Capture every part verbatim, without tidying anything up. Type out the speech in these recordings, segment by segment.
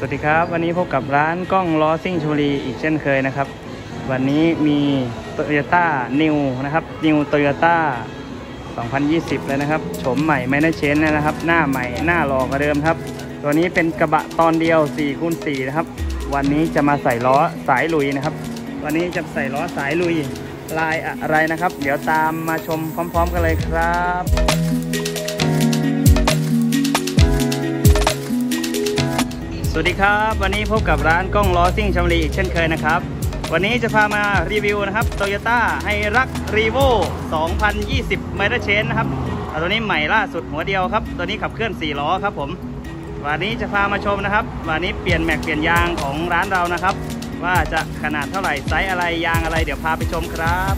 วัสดีครับวันนี้พบกับร้านกล้องล้อซิ่งชลบุรีอีกเช่นเคยนะครับวันนี้มี Toyota New นะครับ New Toyota สองพันยี่สิบเลยนะครับโฉมใหม่ไม่ได้เชนนะครับหน้าใหม่หน้าหล่อกว่าเดิมครับตัวนี้เป็นกระบะตอนเดียว สี่คูณสี่ นะครับวันนี้จะมาใส่ล้อสายลุยนะครับวันนี้จะใส่ล้อสายลุยลายอะไรนะครับเดี๋ยวตามมาชมพร้อมๆกันเลยครับสวัสดีครับวันนี้พบกับร้านกล้องล้อซิ่งชลบุรีอีกเช่นเคยนะครับวันนี้จะพามารีวิวนะครับ Toyota Hilux Revo สองพันยี่สิบ Metal Change นะครับตัวนี้ใหม่ล่าสุดหัวเดียวครับตัวนี้ขับเคลื่อนสี่ล้อครับผมวันนี้จะพามาชมนะครับวันนี้เปลี่ยนแม็กเปลี่ยนยางของร้านเรานะครับว่าจะขนาดเท่าไหร่ไซส์อะไรยางอะไรเดี๋ยวพาไปชมครับ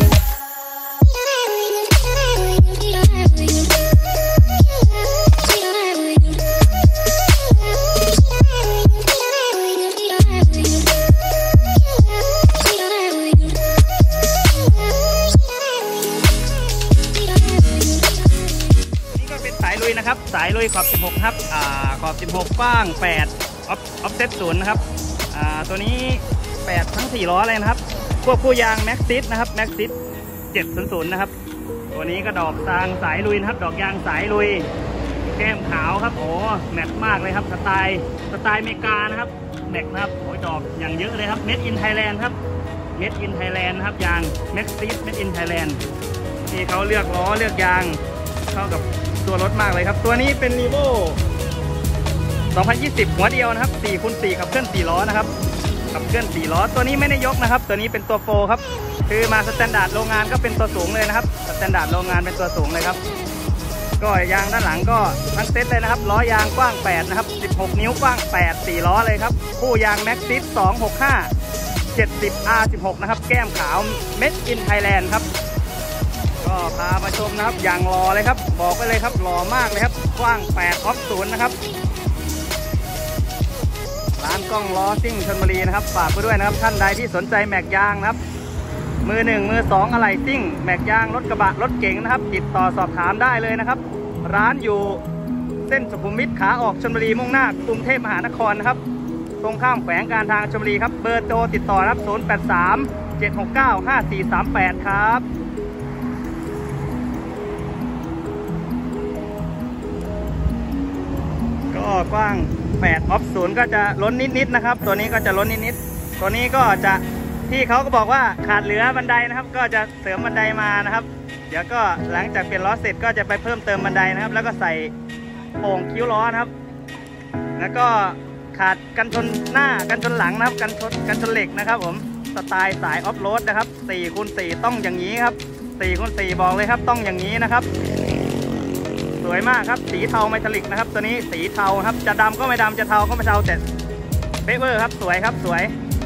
สายลุยนะครับสายลุยขอบสิบหกครับอ่าขอบสิบหกกว้างแปดออฟออฟเซตศูนย์นะครับอ่าตัวนี้แปดทั้งสี่ล้อเลยนะครับควบคู่ยางแม็กซิสนะครับแม็กซิสเจ็ดศูนย์ศูนย์นะครับตัวนี้ก็ดอกทางสายลุยนะครับดอกยางสายลุยแก้มขาวครับโอ้แมทมากเลยครับสไตล์สไตล์อเมริกานะครับแม็กนะครับโอ้ดอกอย่างเยอะเลยครับเมดอินไทยแลนด์ครับเมดอินไทยแลนด์ครับยางแม็กซิสเมดอินไทยแลนด์ที่เขาเลือกล้อเลือกยางเข้ากับตัวรถมากเลยครับตัวนี้เป็น Revo สองพันยี่สิบ หัวเดียวนะครับ สี่คูณสี่ ขับเคลื่อนสี่ล้อนะครับขับเคลื่อนสี่ล้อตัวนี้ไม่ได้ยกนะครับตัวนี้เป็นตัวโฟร์ครับคือมาสแตนดาร์ดโรงงานก็เป็นตัวสูงเลยนะครับสแตนดาร์ดโรงงานเป็นตัวสูงเลยครับก็ยางด้านหลังก็ทั้งเซตเลยนะครับล้อยางกว้างแปดนะครับสิบหกนิ้วกว้างแปด สี่ล้อเลยครับคู่ยางแม็กซิสสองหกห้า เจ็ดสิบ อาร์ สิบหก นะครับแก้มขาว Made in Thailand ครับก็พามาชมนะครับอย่างหล่อเลยครับบอกไปเลยครับหล่อมากเลยครับกว้างแปดออฟศูนย์นะครับร้านกล้องล้อซิ่งชลบุรีนะครับฝากไปด้วยนะครับท่านใดที่สนใจแม็กยางนะครับมือหนึ่งมือสองอะไหล่ซิ่งแม็กยางรถกระบะรถเก๋งนะครับติดต่อสอบถามได้เลยนะครับร้านอยู่เส้นสุขุมวิทขาออกชลบุรีมุ่งหน้ากรุงเทพมหานครนะครับตรงข้ามแขวงการทางชลบุรีครับเบอร์โทรติดต่อครับศูนย์ แปด สาม เจ็ด หก เก้า ห้า สี่ สาม แปดครับก็กว้างแปดออฟศูนย์ก็จะล้นนิดๆนะครับตัวนี้ก็จะล้นนิดๆตัวนี้ก็จะที่เขาก็บอกว่าขาดเหลือบันไดนะครับก็จะเสริมบันไดมานะครับเดี๋ยวก็หลังจากเปลี่ยนล้อเสร็จก็จะไปเพิ่มเติมบันไดนะครับแล้วก็ใส่โป่งคิ้วล้อนะครับแล้วก็ขาดกันชนหน้ากันชนหลังนะครับกันชนกันชนเหล็กนะครับผมสไตล์สายออฟโรดนะครับ สี่คูณสี่ ต้องอย่างนี้ครับ สี่คูณสี่ บอกเลยครับต้องอย่างนี้นะครับสวยมากครับสีเทาเมทัลลิกนะครับตัวนี้สีเทาครับจะดำก็ไม่ดำจะเทาก็ไม่เทาแต่เป๊ะเวอร์ครับสวยครับสวย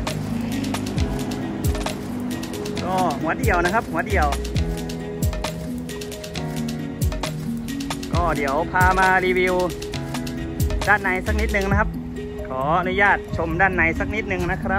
ก็หัวเดียวนะครับหัวเดียวก็เดี๋ยวพามารีวิวด้านในสักนิดนึงนะครับขออนุญาตชมด้านในสักนิดนึงนะครับ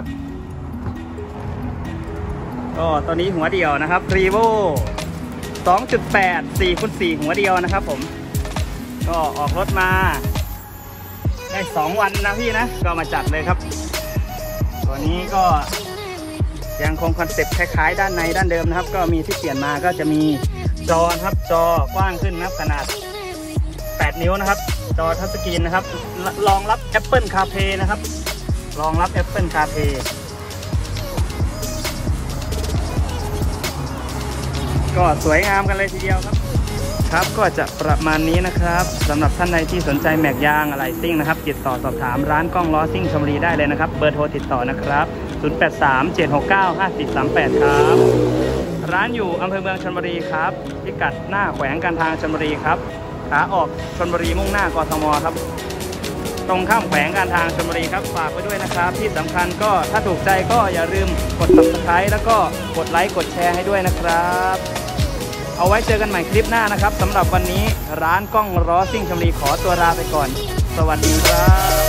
ก็ตัวนี้หัวเดียวนะครับ Revo สองจุดแปด สี่คูณสี่ หัวเดียวนะครับผมก็ออกรถมาได้สองวันนะพี่นะก็มาจัดเลยครับตัวนี้ก็ยังคงคอนเซ็ปต์คล้ายๆด้านในด้านเดิมนะครับก็มีที่เปลี่ยนมาก็จะมีจอครับจอกว้างขึ้นนะครับขนาดแปดนิ้วนะครับจอทัชสกรีนนะครับรองรับ Apple CarPlay นะครับรองรับ Apple CarPlay ก็สวยงามกันเลยทีเดียวครับครับก็จะประมาณนี้นะครับสำหรับท่านใดที่สนใจแม็กยางอะไหล่ซิ่งนะครับติดต่อสอบถามร้านกล้องล้อซิ่งชลบุรีได้เลยนะครับเบอร์โทรติดต่อนะครับศูนย์ แปด สาม เจ็ด หก เก้า ห้า สี่ สาม แปดครับร้านอยู่อำเภอเมืองชลบุรีครับพิกัดหน้าแขวงการทางชลบุรีครับขาออกชลบุรีมุ่งหน้ากทมครับตรงข้ามแขวงการทางชลบุรีครับฝากไว้ด้วยนะครับที่สำคัญก็ถ้าถูกใจก็อย่าลืมกด ซับสไครบ์ แล้วก็กดไลค์กดแชร์ให้ด้วยนะครับเอาไว้เจอกันใหม่คลิปหน้านะครับสำหรับวันนี้ร้านกล้องล้อซิ่งชลบุรีขอตัวลาไปก่อนสวัสดีครับ